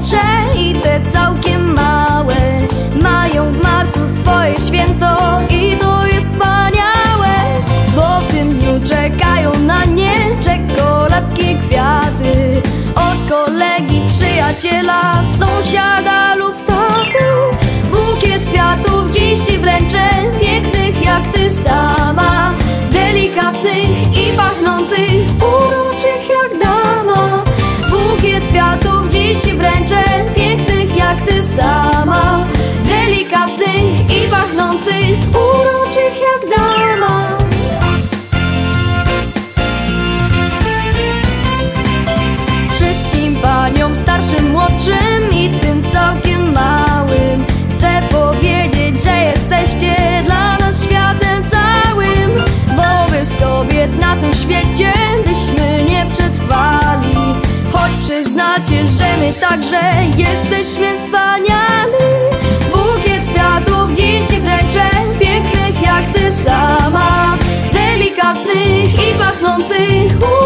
najmłodsze i te całkiem małe mają w marcu swoje święto i to jest wspaniałe, bo w tym dniu czekają na nie czekoladki, kwiaty od kolegi, przyjaciela, sąsiada lub taty. Bukiet kwiatów dziś ci wręczę, pięknych jak ty sama, delikatnych i pachnących, uroczych jak dama. Bukiet kwiatów dziś ci wręczę, pięknych jak ty sama, delikatnych i pachnących, uroczych jak dama. Wszystkim paniom, starszym, młodszym i tym całkiem małym chcę powiedzieć, że jesteście dla nas światem całym, bo bez kobiet na tym świecie byśmy nie przetrwali. Choć przyznacie, że my także jesteśmy wspaniali. Bukiet kwiatów dziś ci wręczę, pięknych jak ty sama, delikatnych i pachnących.